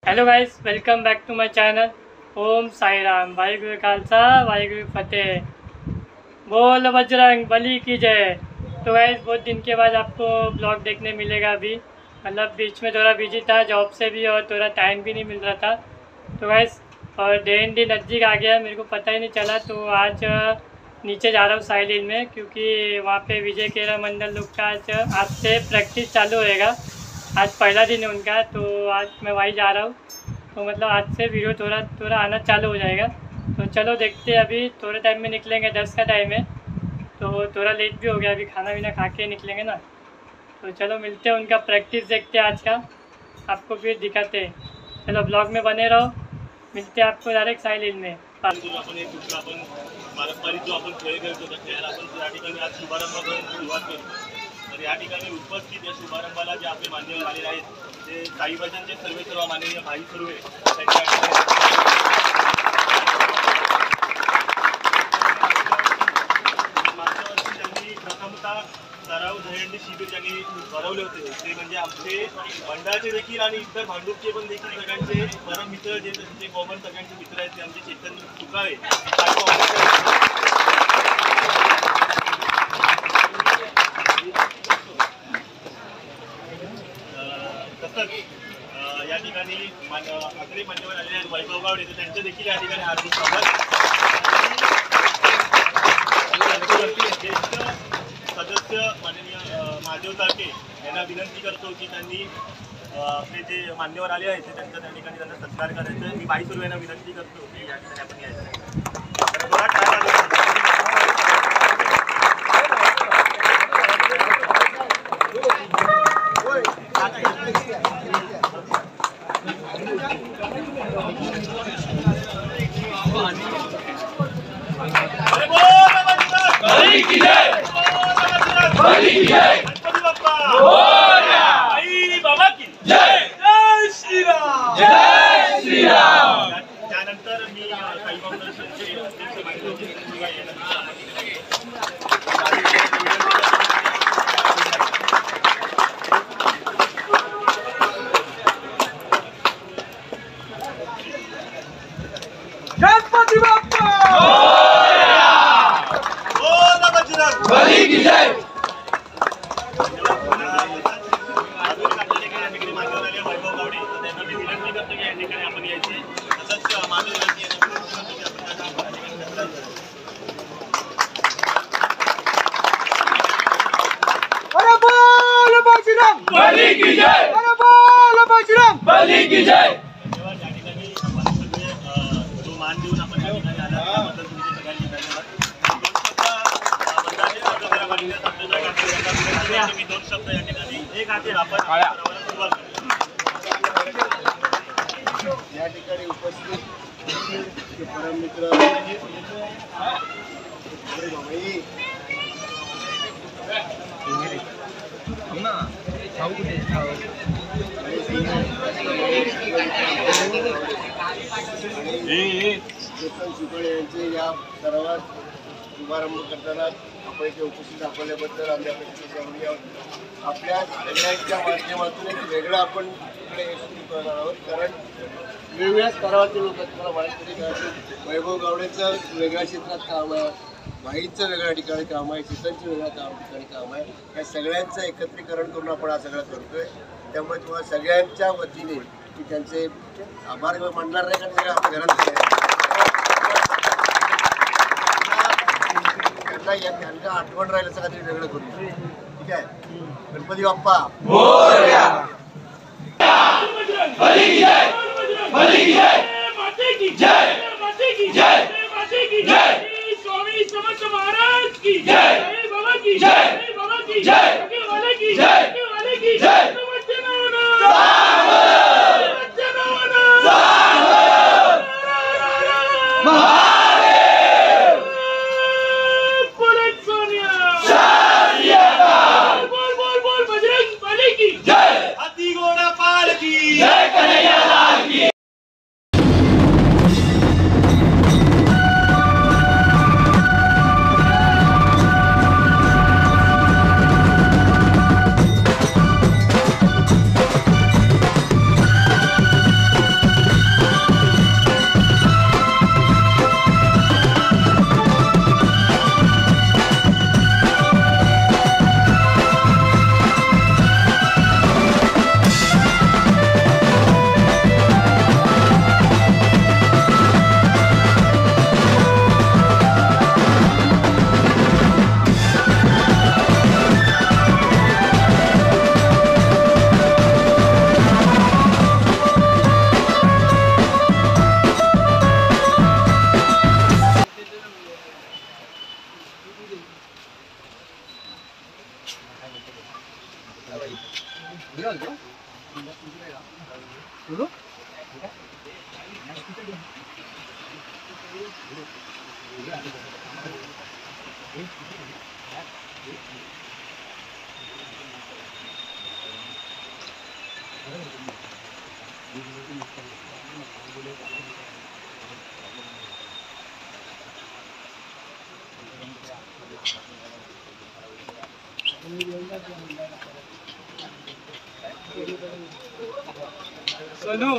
Hello guys, welcome back to my channel. Om Sai Ram, Waheguru Khalsa Waheguru फतेह। बोल बजरंग बली की जय। तो गाइस बहुत दिन के बाद आपको ब्लॉग देखने मिलेगा। अभी मतलब बीच में थोड़ा बिजी था जॉब से भी, और थोड़ा टाइम भी नहीं मिल रहा था। तो गाइस और डे एंड डी नज़दीक आ गया, मेरे को पता ही नहीं चला। तो आज नीचे जा रहा हूँ साहिल हिल में, क्योंकि वहाँ पे विजय केरा मंडल लोग का आज से प्रैक्टिस चालू होएगा। आज पहला दिन है उनका, तो आज मैं वहीं जा रहा हूँ। तो मतलब आज से वीडियो थोड़ा आना चालू हो जाएगा। तो चलो देखते हैं, अभी थोड़े टाइम में निकलेंगे, 10 का टाइम है। तो थोड़ा लेट भी हो गया, अभी खाना वाना खा के निकलेंगे ना। तो चलो मिलते हैं, उनका प्रैक्टिस देखते हैं आज का, आपको फिर दिखाते हैं। चलो ब्लॉग में बने रहो, मिलते हैं आपको डायरेक्ट साहिल हिल में। पारंपरिक जो आपण खेळ खेळतो त्या खेळाला आपण या ठिकाणी आज शुभारंभाकडून सुरुवात करतो। तर या ठिकाणी उपस्थित या शुभारंभाला जे आपले मान्यवर आलेले आहेत ते साईबाबांचे सर्व माननीय भाई सुर्वे मागच्या वर्षी त्यांनी प्रथमतः सराव दहीहंडी शिबिर ज्यांनी भरवले होते ते म्हणजे आमचे मंडळाचे देखील आणि इतर भांडूपचे पण देखील सगळ्यांचे परम मित्र जे त्यांचे कॉमन सगळ्यांचे मित्र आहेत ते आमचे चेतन सुकाळे तसंच या ठिकाणी अग्रे मान्यवर आलेले आहेत वैभव गावडे, तर त्यांचे देखील या ठिकाणी हार्दिक स्वागत। ज्येष्ठ सदस्य माननीय महादेव तारके यांना विनंती करतो की त्यांनी आपले जे मान्यवर आले आहेत ते त्यांच्या त्या ठिकाणी त्यांना सत्कार करायचं। मी भाई सुर्वे यांना विनंती करतो की या ठिकाणी आपण यायचं। त्यानंतर मी साईबाबा दर्शनचे गणपती बाप्पा बली की जय। वैभव गावडे त्यांना मी विनंती करतो की या ठिकाणी आपण यायचे। तसंच माधव अरे बोल बजरंग बली की जय, अरे बोल बजरंग बली की जय। धन्यवाद। या ठिकाणी आपण सगळे जो मान देऊन आपण या ठिकाणी आला त्याबद्दल तुमचे सगळ्यांनी धन्यवाद। मी दोन शब्द या ठिकाणी एक हाती आपण सुरुवात या ठिकाणी उपस्थित परम मित्र चेतन सुकाळे यांचे या सर्वात शुभारंभ करताना आपण इथे उपस्थित दाखवल्याबद्दल आम्ही आपल्या सगळ्यांच्या माध्यमातून एक वेगळं आपण इकडे यशस्वी करणार आहोत। कारण वेगवेगळ्या स्तरावरचे लोक तुम्हाला माहिती आहे, वैभव गावडेचं वेगळ्या क्षेत्रात काम आहे, भाईंचं वेगळ्या ठिकाणी काम आहे, चेतनचं वेगळ्या ठिकाणी काम आहे। या सगळ्यांचं एकत्रीकरण करून आपण हा सगळं करतोय। त्यामुळे तुम्हाला सगळ्यांच्या वतीने की त्यांचे आभार मानणार नाही, कारण सगळं आपल्या घरात त्यांना आठवण राहील असं काहीतरी वेगळं करू। ठीक आहे, गणपती बाप्पा स्वामी समर्थ महाराज की जय, बाबा की जय, बाबा की जय, वाले की जय, वाले की जय। हाथी घोड़ा पाल की जय कन्हैया लाल की। सोनू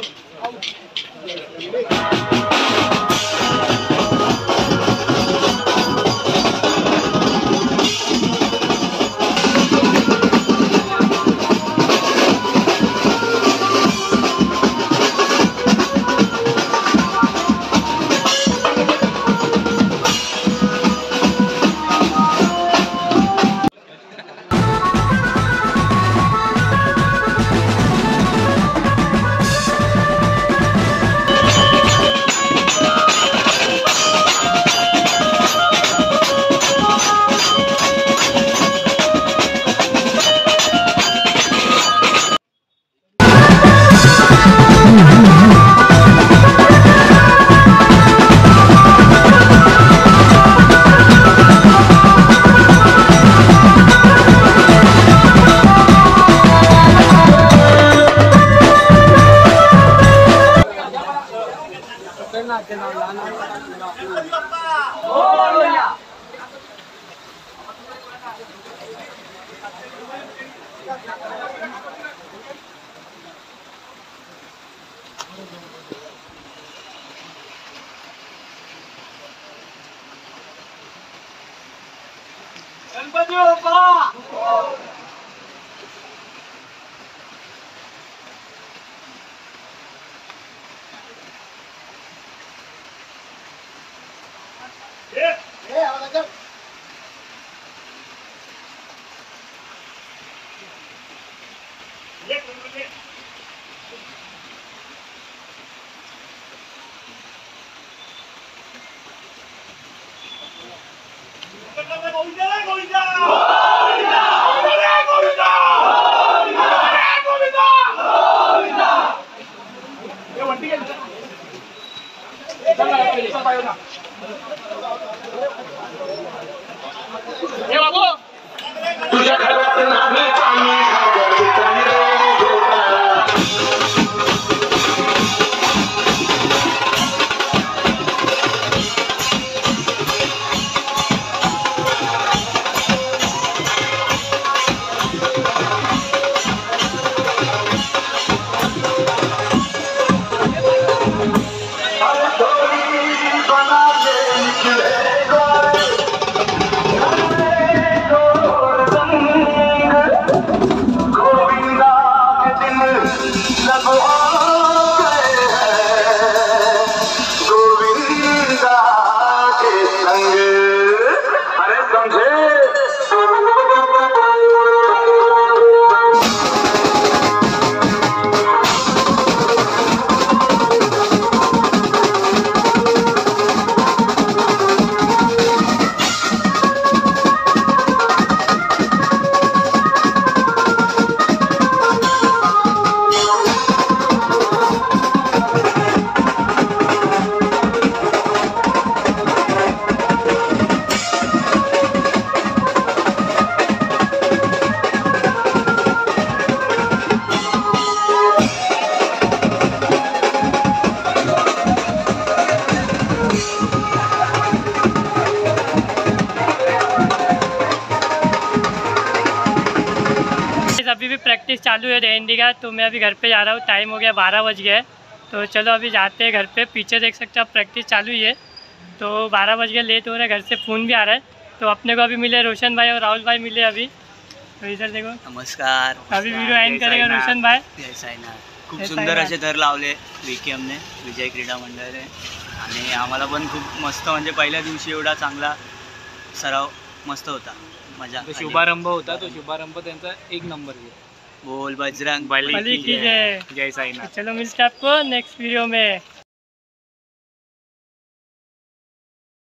गणपती बाप्पा तुझ्या घरात नाही पाणी अभी भी प्रैक्टिस चालू है हिंदी का। तो मैं अभी घर पे जा रहा हूँ, टाइम हो गया 12 बज गया है। तो चलो अभी जाते हैं घर पे। पीछे देख सकते हो आप प्रैक्टिस चालू ही है। तो 12 बज गए, लेट हो रहा है, घर से फ़ोन भी आ रहा है। तो अपने को अभी मिले रोशन भाई और राहुल भाई मिले अभी। तो इधर देखो, नमस्कार। अभी वीडियो एंड करेगा रोशन भाई। खूप सुंदर असे थर लावले VKMने, विजय क्रीडा मंडळाने, आणि आम्हाला पण खूप मस्त, म्हणजे पहिल्या दिवशी एवढा चांगला सराव मस्त होता, मजा। तो शुभारंभ होता, तो शुभारंभ त्यांचा एक नंबर गेला। बोल बजरंग बली की जय। जय साईनाथ। चलो मिलते हैं आपको नेक्स्ट वीडियो में।